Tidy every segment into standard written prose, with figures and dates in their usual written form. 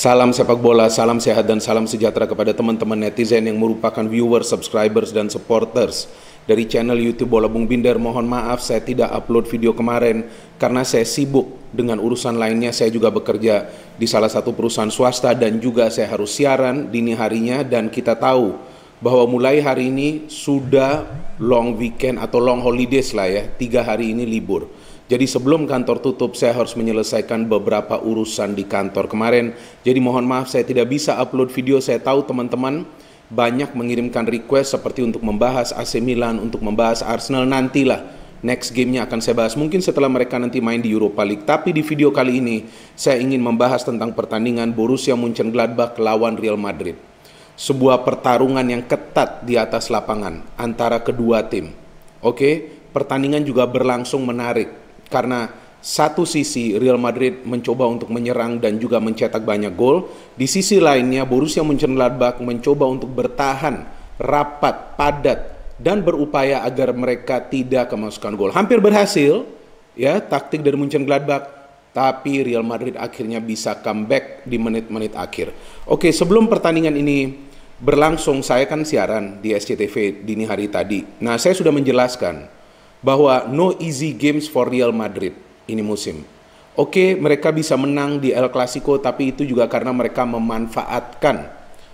Salam sepak bola, salam sehat dan salam sejahtera kepada teman-teman netizen yang merupakan viewers, subscribers, dan supporters dari channel YouTube Bola Bung Binder. Mohon maaf saya tidak upload video kemarin karena saya sibuk dengan urusan lainnya. Saya juga bekerja di salah satu perusahaan swasta dan juga saya harus siaran dini harinya, dan kita tahu bahwa mulai hari ini sudah long weekend atau long holidays lah ya, 3 hari ini libur. Jadi sebelum kantor tutup saya harus menyelesaikan beberapa urusan di kantor kemarin. Jadi mohon maaf saya tidak bisa upload video. Saya tahu teman-teman banyak mengirimkan request seperti untuk membahas AC Milan, untuk membahas Arsenal. Nantilah next gamenya akan saya bahas mungkin setelah mereka nanti main di Europa League. Tapi di video kali ini saya ingin membahas tentang pertandingan Borussia Mönchengladbach lawan Real Madrid. Sebuah pertarungan yang ketat di atas lapangan antara kedua tim. Oke, pertandingan juga berlangsung menarik. Karena satu sisi Real Madrid mencoba untuk menyerang dan juga mencetak banyak gol. Di sisi lainnya Borussia Mönchengladbach mencoba untuk bertahan rapat, padat, dan berupaya agar mereka tidak kemasukan gol. Hampir berhasil ya taktik dari Mönchengladbach, tapi Real Madrid akhirnya bisa comeback di menit-menit akhir. Oke, sebelum pertandingan ini berlangsung, saya kan siaran di SCTV dini hari tadi. Nah, saya sudah menjelaskan bahwa no easy games for Real Madrid ini musim. Oke, mereka bisa menang di El Clasico, tapi itu juga karena mereka memanfaatkan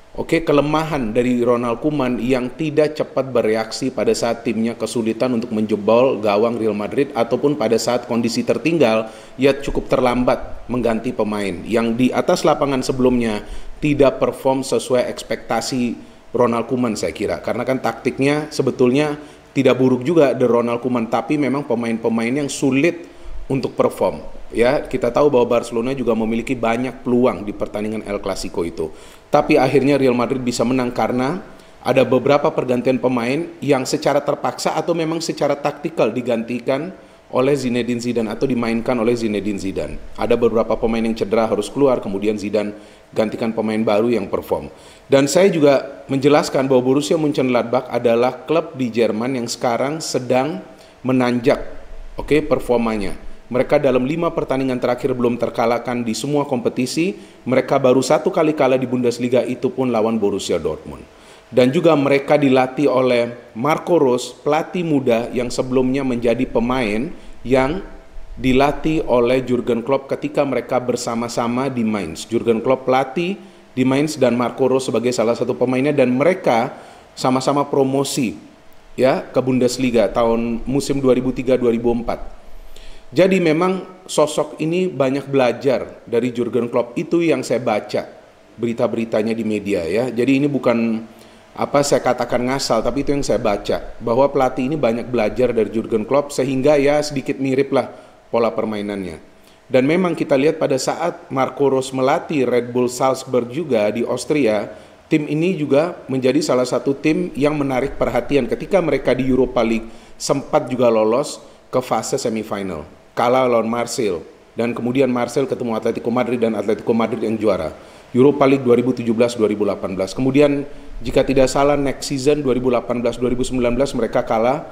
kelemahan dari Ronald Koeman yang tidak cepat bereaksi pada saat timnya kesulitan untuk menjebol gawang Real Madrid, ataupun pada saat kondisi tertinggal, ia cukup terlambat mengganti pemain yang di atas lapangan sebelumnya tidak perform sesuai ekspektasi Ronald Koeman saya kira. Karena kan taktiknya sebetulnya tidak buruk juga dari Ronald Koeman, tapi memang pemain-pemain yang sulit untuk perform. Ya, kita tahu bahwa Barcelona juga memiliki banyak peluang di pertandingan El Clasico itu. Tapi akhirnya Real Madrid bisa menang karena ada beberapa pergantian pemain yang secara terpaksa atau memang secara taktikal digantikan oleh Zinedine Zidane atau dimainkan oleh Zinedine Zidane. Ada beberapa pemain yang cedera harus keluar, kemudian Zidane gantikan pemain baru yang perform. Dan saya juga menjelaskan bahwa Borussia Mönchengladbach adalah klub di Jerman yang sekarang sedang menanjak performanya. Mereka dalam 5 pertandingan terakhir belum terkalahkan di semua kompetisi. Mereka baru 1 kali kalah di Bundesliga, itu pun lawan Borussia Dortmund. Dan juga mereka dilatih oleh Marco Rose, pelatih muda yang sebelumnya menjadi pemain yang dilatih oleh Jurgen Klopp ketika mereka bersama-sama di Mainz. Jurgen Klopp pelatih di Mainz dan Marco Rose sebagai salah satu pemainnya, dan mereka sama-sama promosi ya ke Bundesliga tahun musim 2003-2004. Jadi memang sosok ini banyak belajar dari Jurgen Klopp, itu yang saya baca berita-beritanya di media ya. Jadi ini bukan saya katakan ngasal, tapi itu yang saya baca, bahwa pelatih ini banyak belajar dari Jurgen Klopp sehingga ya sedikit mirip lah pola permainannya. Dan memang kita lihat pada saat Marco Rose melatih Red Bull Salzburg juga di Austria, tim ini juga menjadi salah satu tim yang menarik perhatian ketika mereka di Europa League sempat juga lolos ke fase semifinal, kalah lawan Marseille, dan kemudian Marseille ketemu Atletico Madrid dan Atletico Madrid yang juara Europa League 2017-2018. Kemudian jika tidak salah next season 2018-2019 mereka kalah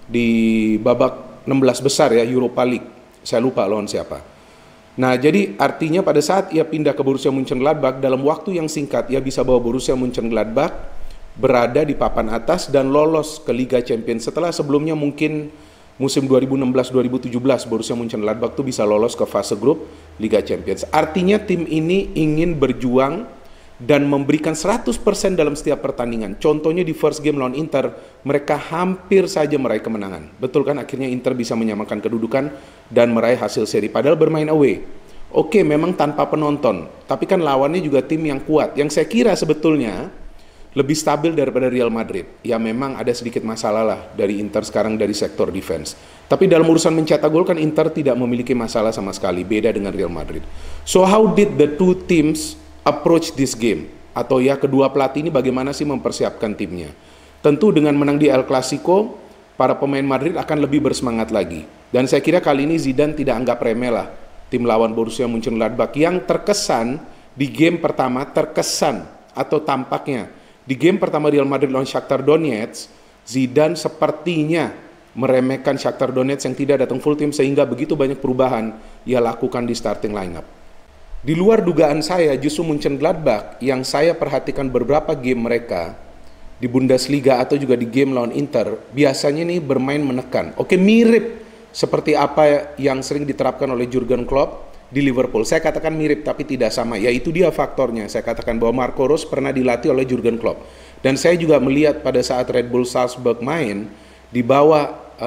di babak 16 besar ya Europa League. Saya lupa lawan siapa. Nah, jadi artinya pada saat ia pindah ke Borussia Mönchengladbach, dalam waktu yang singkat ia bisa bawa Borussia Mönchengladbach berada di papan atas dan lolos ke Liga Champions. Setelah sebelumnya mungkin musim 2016-2017 Borussia Mönchengladbach tuh bisa lolos ke fase grup Liga Champions. Artinya tim ini ingin berjuang dan memberikan 100% dalam setiap pertandingan. Contohnya di first game lawan Inter, mereka hampir saja meraih kemenangan. Betul kan, akhirnya Inter bisa menyamakan kedudukan dan meraih hasil seri padahal bermain away. Oke, memang tanpa penonton, tapi kan lawannya juga tim yang kuat, yang saya kira sebetulnya lebih stabil daripada Real Madrid. Ya memang ada sedikit masalah lah dari Inter sekarang dari sektor defense. Tapi dalam urusan mencetak gol kan Inter tidak memiliki masalah sama sekali, beda dengan Real Madrid. So how did the two teams approach this game? Atau ya kedua pelatih ini bagaimana sih mempersiapkan timnya? Tentu dengan menang di El Clasico, para pemain Madrid akan lebih bersemangat lagi. Dan saya kira kali ini Zidane tidak anggap remeh lah tim lawan Borussia Mönchengladbach yang terkesan di game pertama, atau tampaknya di game pertama Real Madrid lawan Shakhtar Donetsk, Zidane sepertinya meremehkan Shakhtar Donetsk yang tidak datang full tim sehingga begitu banyak perubahan ia lakukan di starting lineup. Di luar dugaan saya, justru Mönchengladbach yang saya perhatikan beberapa game mereka di Bundesliga atau juga di game lawan Inter, biasanya nih bermain menekan. Oke, mirip seperti apa yang sering diterapkan oleh Jurgen Klopp di Liverpool. Saya katakan mirip tapi tidak sama. Yaitu dia faktornya. Saya katakan bahwa Marco Rose pernah dilatih oleh Jurgen Klopp. Dan saya juga melihat pada saat Red Bull Salzburg main di bawah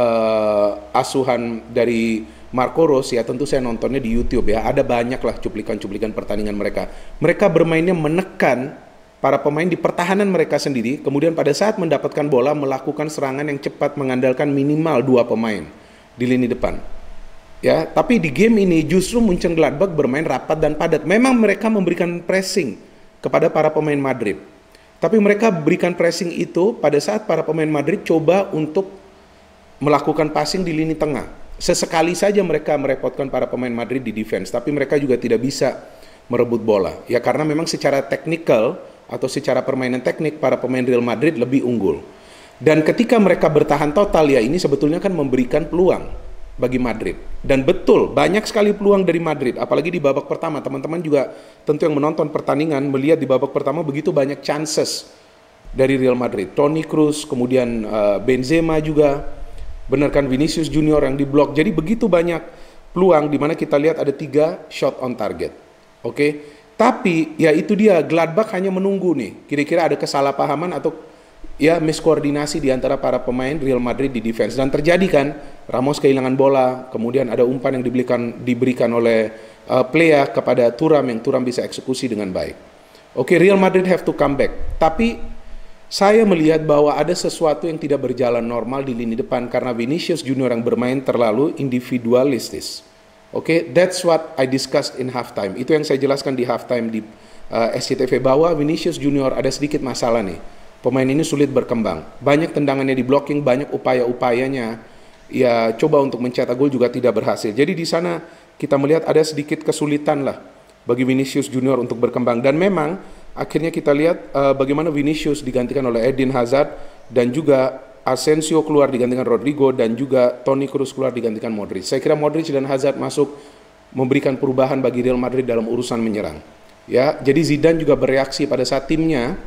asuhan dari Marco Rose, ya tentu saya nontonnya di YouTube ya. Ada banyak lah cuplikan-cuplikan pertandingan mereka. Mereka bermainnya menekan para pemain di pertahanan mereka sendiri. Kemudian pada saat mendapatkan bola melakukan serangan yang cepat mengandalkan minimal 2 pemain di lini depan. Ya, tapi di game ini justru Mönchengladbach bermain rapat dan padat. Memang mereka memberikan pressing kepada para pemain Madrid. Tapi mereka berikan pressing itu pada saat para pemain Madrid coba untuk melakukan passing di lini tengah. Sesekali saja mereka merepotkan para pemain Madrid di defense, tapi mereka juga tidak bisa merebut bola. Ya karena memang secara teknikal atau secara permainan teknik para pemain Real Madrid lebih unggul. Dan ketika mereka bertahan total, ya ini sebetulnya kan memberikan peluang bagi Madrid. Dan betul, banyak sekali peluang dari Madrid, apalagi di babak pertama. Teman-teman juga tentu yang menonton pertandingan melihat di babak pertama begitu banyak chances dari Real Madrid. Toni Kroos, kemudian Benzema juga. Benar kan, Vinicius Junior yang diblok. Jadi begitu banyak peluang di mana kita lihat ada 3 shot on target. Oke. Tapi ya itu dia, Gladbach hanya menunggu nih. Kira-kira ada kesalahpahaman atau ya miskoordinasi di antara para pemain Real Madrid di defense. Dan terjadi kan, Ramos kehilangan bola, kemudian ada umpan yang diberikan oleh Plea kepada Thuram yang Thuram bisa eksekusi dengan baik. Oke, Real Madrid have to come back. Tapi saya melihat bahwa ada sesuatu yang tidak berjalan normal di lini depan karena Vinicius Junior yang bermain terlalu individualistis. Oke, that's what I discussed in halftime. Itu yang saya jelaskan di halftime di SCTV bahwa Vinicius Junior ada sedikit masalah nih. Pemain ini sulit berkembang. Banyak tendangannya di blocking, banyak upaya-upayanya ya coba untuk mencetak gol juga tidak berhasil. Jadi di sana kita melihat ada sedikit kesulitan lah bagi Vinicius Junior untuk berkembang. Dan memang akhirnya kita lihat bagaimana Vinicius digantikan oleh Eden Hazard dan juga Asensio keluar digantikan Rodrigo dan juga Toni Kroos keluar digantikan Modric. Saya kira Modric dan Hazard masuk memberikan perubahan bagi Real Madrid dalam urusan menyerang. Ya, jadi Zidane juga bereaksi pada saat timnya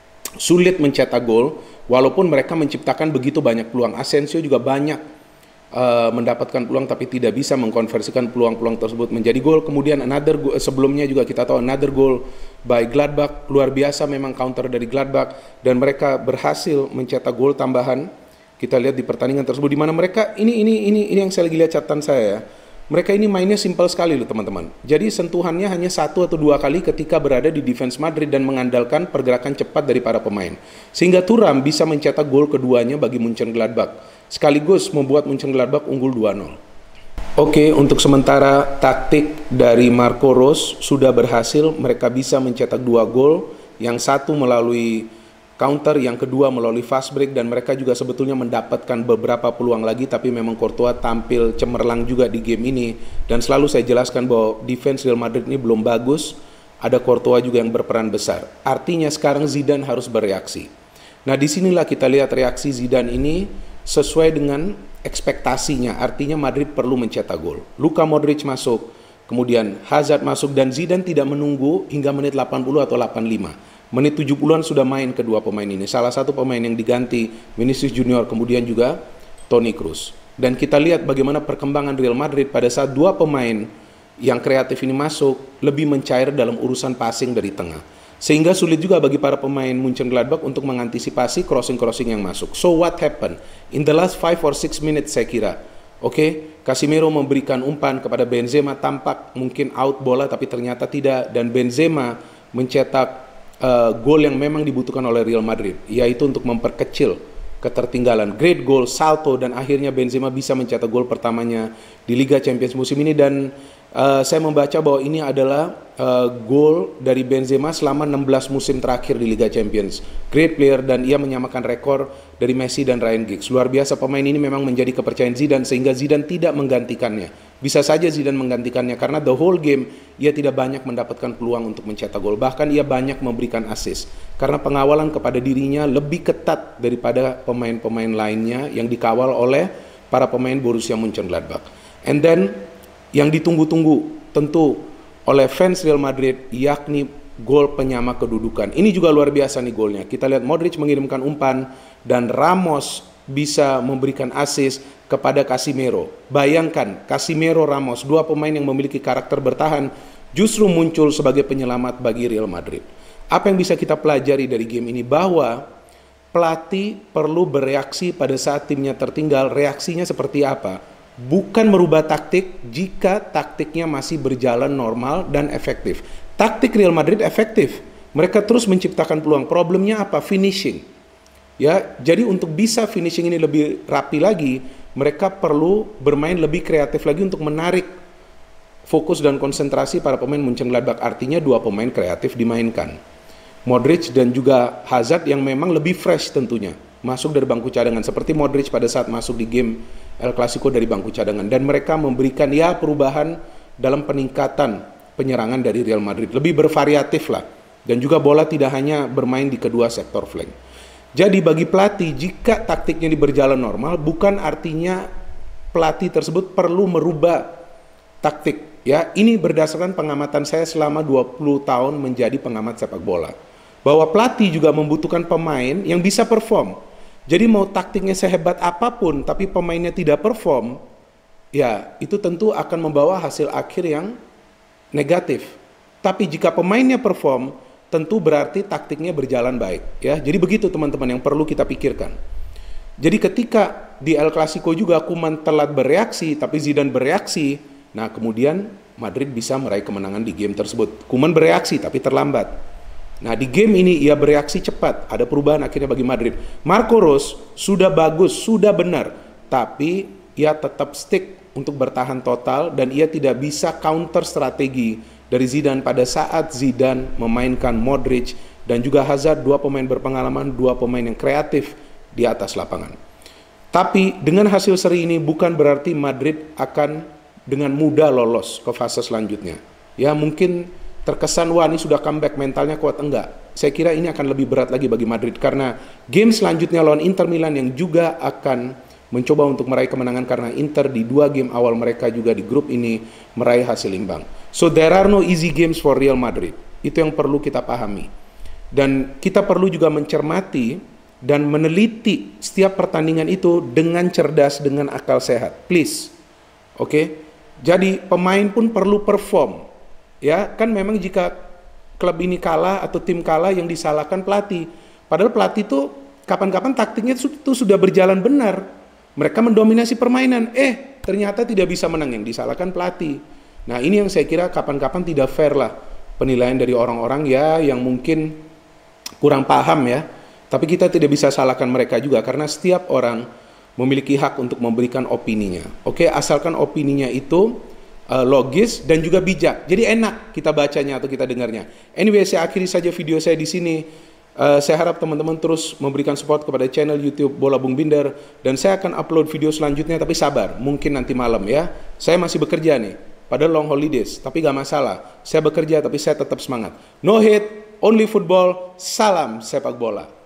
sulit mencetak gol walaupun mereka menciptakan begitu banyak peluang. Asensio juga banyak mendapatkan peluang tapi tidak bisa mengkonversikan peluang-peluang tersebut menjadi gol. Kemudian sebelumnya juga kita tahu another goal by Gladbach, luar biasa memang counter dari Gladbach dan mereka berhasil mencetak gol tambahan. Kita lihat di pertandingan tersebut di mana mereka ini yang saya lagi lihat catatan saya ya. Mereka ini mainnya simpel sekali loh teman-teman. Jadi sentuhannya hanya 1 atau 2 kali ketika berada di defense Madrid dan mengandalkan pergerakan cepat dari para pemain. Sehingga Thuram bisa mencetak gol keduanya bagi Mönchengladbach. Sekaligus membuat Mönchengladbach unggul 2-0. Oke, untuk sementara taktik dari Marco Rose sudah berhasil. Mereka bisa mencetak 2 gol. Yang satu melalui counter, yang kedua melalui fast break, dan mereka juga sebetulnya mendapatkan beberapa peluang lagi, tapi memang Courtois tampil cemerlang juga di game ini. Dan selalu saya jelaskan bahwa defense Real Madrid ini belum bagus, ada Courtois juga yang berperan besar. Artinya sekarang Zidane harus bereaksi. Nah disinilah kita lihat reaksi Zidane ini sesuai dengan ekspektasinya, artinya Madrid perlu mencetak gol. Luka Modric masuk, kemudian Hazard masuk, dan Zidane tidak menunggu hingga menit 80 atau 85. Menit 70-an sudah main kedua pemain ini. Salah satu pemain yang diganti Vinicius Junior, kemudian juga Toni Kroos. Dan kita lihat bagaimana perkembangan Real Madrid pada saat 2 pemain yang kreatif ini masuk, lebih mencair dalam urusan passing dari tengah. Sehingga sulit juga bagi para pemain Mönchengladbach untuk mengantisipasi crossing-crossing yang masuk. So what happened? In the last 5 or 6 minutes saya kira, Casemiro memberikan umpan kepada Benzema, tampak mungkin out bola tapi ternyata tidak. Dan Benzema mencetak gol yang memang dibutuhkan oleh Real Madrid, yaitu untuk memperkecil ketertinggalan. Great goal, salto, dan akhirnya Benzema bisa mencetak gol pertamanya di Liga Champions musim ini. Dan saya membaca bahwa ini adalah gol dari Benzema selama 16 musim terakhir di Liga Champions. Great player, dan ia menyamakan rekor dari Messi dan Ryan Giggs. Luar biasa, pemain ini memang menjadi kepercayaan Zidane sehingga Zidane tidak menggantikannya. Bisa saja Zidane menggantikannya karena the whole game ia tidak banyak mendapatkan peluang untuk mencetak gol. Bahkan ia banyak memberikan assist karena pengawalan kepada dirinya lebih ketat daripada pemain-pemain lainnya yang dikawal oleh para pemain Borussia Mönchengladbach. And then yang ditunggu-tunggu tentu oleh fans Real Madrid, yakni gol penyama kedudukan. Ini juga luar biasa nih golnya. Kita lihat Modric mengirimkan umpan dan Ramos bisa memberikan assist kepada Casemiro. Bayangkan, Casemiro, Ramos, dua pemain yang memiliki karakter bertahan, justru muncul sebagai penyelamat bagi Real Madrid. Apa yang bisa kita pelajari dari game ini? Bahwa pelatih perlu bereaksi pada saat timnya tertinggal. Reaksinya seperti apa? Bukan merubah taktik jika taktiknya masih berjalan normal dan efektif. Taktik Real Madrid efektif. Mereka terus menciptakan peluang. Problemnya apa? Finishing. Ya, jadi untuk bisa finishing ini lebih rapi lagi, mereka perlu bermain lebih kreatif lagi untuk menarik fokus dan konsentrasi para pemain Mönchengladbach. Artinya dua pemain kreatif dimainkan. Modric dan juga Hazard yang memang lebih fresh tentunya, masuk dari bangku cadangan, seperti Modric pada saat masuk di game El Clasico dari bangku cadangan, dan mereka memberikan ya perubahan dalam peningkatan penyerangan dari Real Madrid, lebih bervariatif lah, dan juga bola tidak hanya bermain di kedua sektor flank. Jadi bagi pelatih, jika taktiknya berjalan normal, bukan artinya pelatih tersebut perlu merubah taktik. Ya, ini berdasarkan pengamatan saya selama 20 tahun menjadi pengamat sepak bola. Bahwa pelatih juga membutuhkan pemain yang bisa perform. Jadi mau taktiknya sehebat apapun, tapi pemainnya tidak perform, ya itu tentu akan membawa hasil akhir yang negatif. Tapi jika pemainnya perform, tentu berarti taktiknya berjalan baik. Ya, jadi begitu teman-teman yang perlu kita pikirkan. Jadi ketika di El Clasico juga Koeman telat bereaksi, tapi Zidane bereaksi, nah kemudian Madrid bisa meraih kemenangan di game tersebut. Koeman bereaksi tapi terlambat. Nah di game ini ia bereaksi cepat, ada perubahan akhirnya bagi Madrid. Marco Rose sudah bagus, sudah benar, tapi ia tetap stick untuk bertahan total dan ia tidak bisa counter strategi dari Zidane pada saat Zidane memainkan Modric dan juga Hazard, dua pemain berpengalaman, dua pemain yang kreatif di atas lapangan. Tapi dengan hasil seri ini bukan berarti Madrid akan dengan mudah lolos ke fase selanjutnya. Ya mungkin terkesan wah ini sudah comeback, mentalnya kuat, enggak. Saya kira ini akan lebih berat lagi bagi Madrid karena game selanjutnya lawan Inter Milan yang juga akan mencoba untuk meraih kemenangan karena Inter di dua game awal mereka juga di grup ini meraih hasil imbang. So there are no easy games for Real Madrid. Itu yang perlu kita pahami. Dan kita perlu juga mencermati dan meneliti setiap pertandingan itu dengan cerdas, dengan akal sehat. Please. Oke? Jadi pemain pun perlu perform. Ya, kan memang jika klub ini kalah atau tim kalah yang disalahkan pelatih. Padahal pelatih itu kapan-kapan taktiknya itu sudah berjalan benar. Mereka mendominasi permainan, ternyata tidak bisa menang, yang disalahkan pelatih. Nah ini yang saya kira kapan-kapan tidak fair lah penilaian dari orang-orang ya yang mungkin kurang paham ya. Tapi kita tidak bisa salahkan mereka juga karena setiap orang memiliki hak untuk memberikan opininya. Oke, asalkan opininya itu logis dan juga bijak. Jadi enak kita bacanya atau kita dengarnya. Anyway, saya akhiri saja video saya di sini. Saya harap teman-teman terus memberikan support kepada channel YouTube Bola Bung Binder dan saya akan upload video selanjutnya, tapi sabar, mungkin nanti malam ya. Saya masih bekerja nih pada long holidays, tapi gak masalah. Saya bekerja tapi saya tetap semangat. No hate, only football. Salam sepak bola.